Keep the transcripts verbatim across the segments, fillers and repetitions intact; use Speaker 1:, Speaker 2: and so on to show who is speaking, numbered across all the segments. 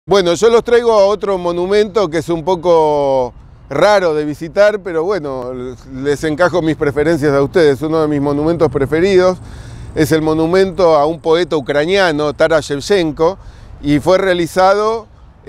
Speaker 1: Bueno, yo los traigo a otro monumento que es un poco raro de visitar, pero bueno, les encajo mis preferencias a ustedes. Uno de mis monumentos preferidos es el monumento a un poeta ucraniano, Taras Shevchenko, y fue realizado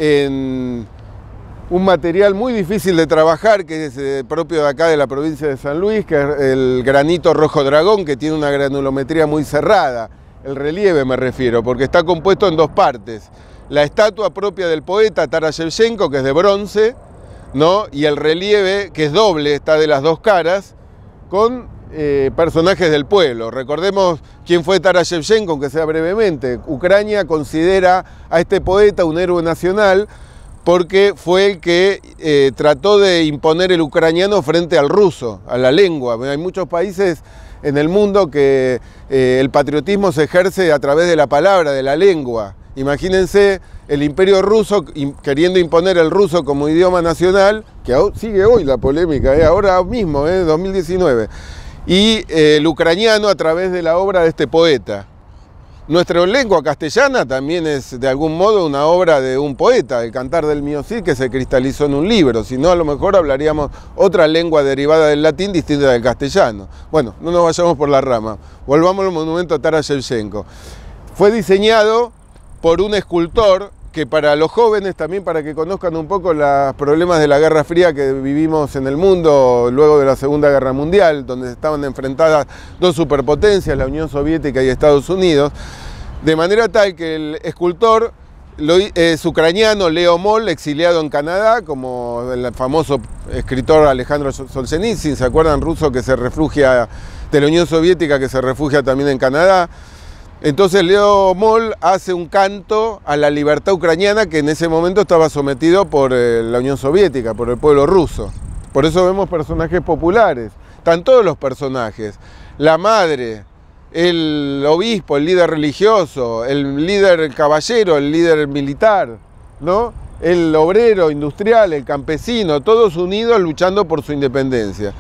Speaker 1: en un material muy difícil de trabajar, que es eh, propio de acá de la provincia de San Luis, que es el granito rojo dragón, que tiene una granulometría muy cerrada. El relieve me refiero, porque está compuesto en dos partes. La estatua propia del poeta Taras Shevchenko, que es de bronce, ¿no? Y el relieve, que es doble, está de las dos caras, con eh, personajes del pueblo. Recordemos quién fue Taras Shevchenko, aunque sea brevemente. Ucrania considera a este poeta un héroe nacional porque fue el que eh, trató de imponer el ucraniano frente al ruso, a la lengua. Hay muchos países en el mundo que eh, el patriotismo se ejerce a través de la palabra, de la lengua. Imagínense el imperio ruso queriendo imponer el ruso como idioma nacional, que sigue hoy la polémica, ¿eh? ahora mismo, ¿eh? dos mil diecinueve, y eh, el ucraniano a través de la obra de este poeta. Nuestra lengua castellana también es de algún modo una obra de un poeta, el Cantar del Mio Cid, que se cristalizó en un libro. Si no, a lo mejor hablaríamos otra lengua derivada del latín distinta del castellano. Bueno, no nos vayamos por la rama. Volvamos al monumento a Taras Shevchenko. Fue diseñado por un escultor que, para los jóvenes, también para que conozcan un poco los problemas de la Guerra Fría que vivimos en el mundo luego de la Segunda Guerra Mundial, donde estaban enfrentadas dos superpotencias, la Unión Soviética y Estados Unidos, de manera tal que el escultor lo, es ucraniano, Leo Moll, exiliado en Canadá, como el famoso escritor Alejandro Solzhenitsyn, ¿se acuerdan? Ruso que se refugia de la Unión Soviética, que se refugia también en Canadá. Entonces Leo Moll hace un canto a la libertad ucraniana que en ese momento estaba sometido por eh, la Unión Soviética, por el pueblo ruso. Por eso vemos personajes populares. Están todos los personajes. La madre, el obispo, el líder religioso, el líder caballero, el líder militar, ¿no? El obrero industrial, el campesino, todos unidos luchando por su independencia.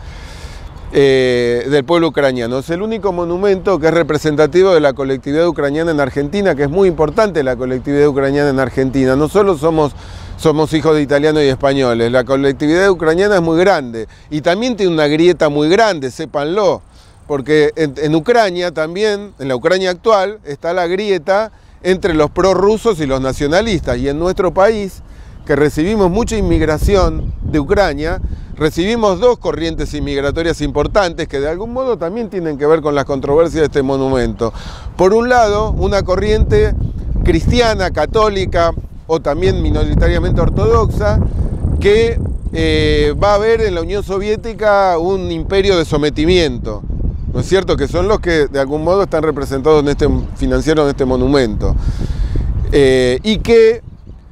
Speaker 1: Eh, del pueblo ucraniano. Es el único monumento que es representativo de la colectividad ucraniana en Argentina, que es muy importante la colectividad ucraniana en Argentina. No solo somos, somos hijos de italianos y españoles, la colectividad ucraniana es muy grande y también tiene una grieta muy grande, sépanlo, porque en, en Ucrania también, en la Ucrania actual, está la grieta entre los prorrusos y los nacionalistas, y en nuestro país, que recibimos mucha inmigración de Ucrania, recibimos dos corrientes inmigratorias importantes que de algún modo también tienen que ver con las controversias de este monumento. Por un lado, una corriente cristiana, católica o también minoritariamente ortodoxa, que eh, va a ver en la Unión Soviética un imperio de sometimiento, ¿no es cierto? Que son los que de algún modo están representados en este, financiaron este monumento. Eh, y que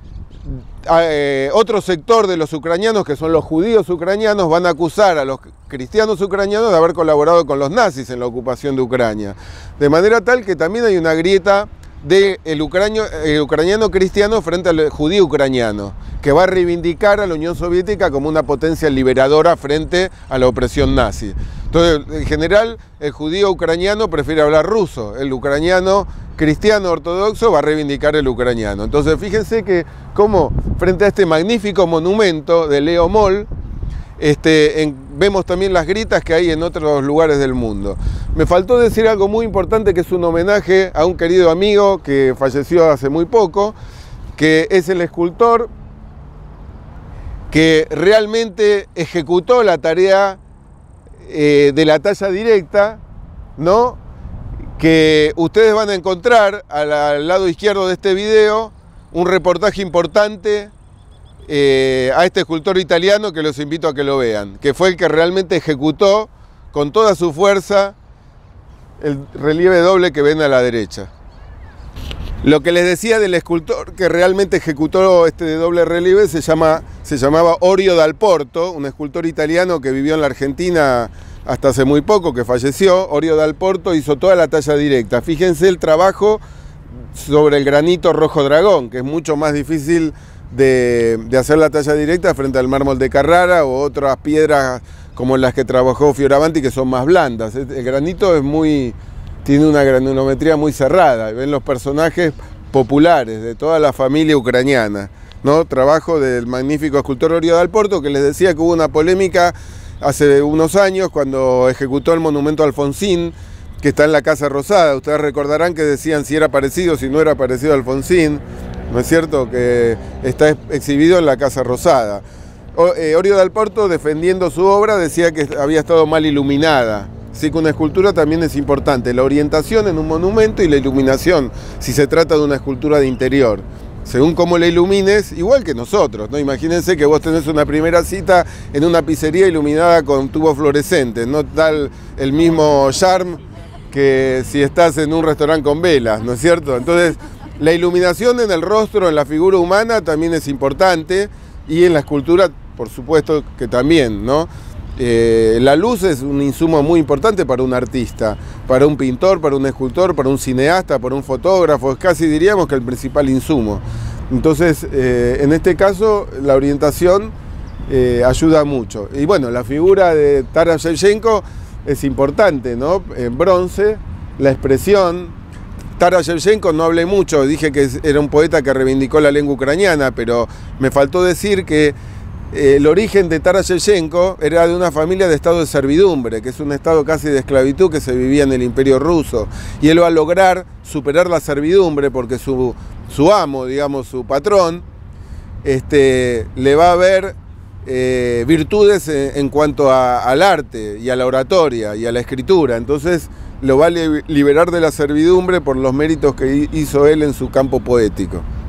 Speaker 1: Eh, otro sector de los ucranianos, que son los judíos ucranianos, van a acusar a los cristianos ucranianos de haber colaborado con los nazis en la ocupación de Ucrania. De manera tal que también hay una grieta del ucranio, el ucraniano cristiano frente al judío ucraniano, que va a reivindicar a la Unión Soviética como una potencia liberadora frente a la opresión nazi. Entonces, en general, el judío ucraniano prefiere hablar ruso, el ucraniano cristiano ortodoxo va a reivindicar el ucraniano. Entonces, fíjense que como frente a este magnífico monumento de Leo Moll, este, en, vemos también las grietas que hay en otros lugares del mundo. Me faltó decir algo muy importante, que es un homenaje a un querido amigo que falleció hace muy poco, que es el escultor que realmente ejecutó la tarea eh, de la talla directa, ¿no? Que ustedes van a encontrar al, al lado izquierdo de este video un reportaje importante eh, a este escultor italiano, que los invito a que lo vean, que fue el que realmente ejecutó con toda su fuerza el relieve doble que ven a la derecha. Lo que les decía del escultor que realmente ejecutó este doble relieve se, llama, se llamaba Orio Dal Porto, un escultor italiano que vivió en la Argentina hasta hace muy poco, que falleció. Orio Dal Porto hizo toda la talla directa. Fíjense el trabajo sobre el granito rojo dragón, que es mucho más difícil de, de hacer la talla directa frente al mármol de Carrara o otras piedras como las que trabajó Fioravanti, que son más blandas. El granito es muy, tiene una granulometría muy cerrada. Ven los personajes populares de toda la familia ucraniana, ¿no? Trabajo del magnífico escultor Orio Dal Porto, que les decía que hubo una polémica hace unos años cuando ejecutó el monumento a Alfonsín, que está en la Casa Rosada. Ustedes recordarán que decían si era parecido, si no era parecido a Alfonsín, ¿no es cierto? Que está exhibido en la Casa Rosada. Orio Dal Porto, defendiendo su obra, decía que había estado mal iluminada. Así que una escultura también es importante, la orientación en un monumento y la iluminación, si se trata de una escultura de interior. Según cómo la ilumines, igual que nosotros, ¿no? Imagínense que vos tenés una primera cita en una pizzería iluminada con tubos fluorescentes, no tal el mismo charme que si estás en un restaurante con velas, ¿no es cierto? Entonces, la iluminación en el rostro, en la figura humana, también es importante, y en la escultura, por supuesto que también, ¿no? Eh, la luz es un insumo muy importante para un artista, para un pintor, para un escultor, para un cineasta, para un fotógrafo, es casi diríamos que el principal insumo. Entonces, eh, en este caso, la orientación eh, ayuda mucho. Y bueno, la figura de Taras Shevchenko es importante, ¿no? En bronce, la expresión. Taras Shevchenko no hablé mucho, dije que era un poeta que reivindicó la lengua ucraniana, pero me faltó decir que el origen de Taras Shevchenko era de una familia de estado de servidumbre, que es un estado casi de esclavitud que se vivía en el Imperio Ruso. Y él va a lograr superar la servidumbre porque su, su amo, digamos, su patrón, este, le va a ver eh, virtudes en, en cuanto a, al arte y a la oratoria y a la escritura. Entonces lo va a liberar de la servidumbre por los méritos que hizo él en su campo poético.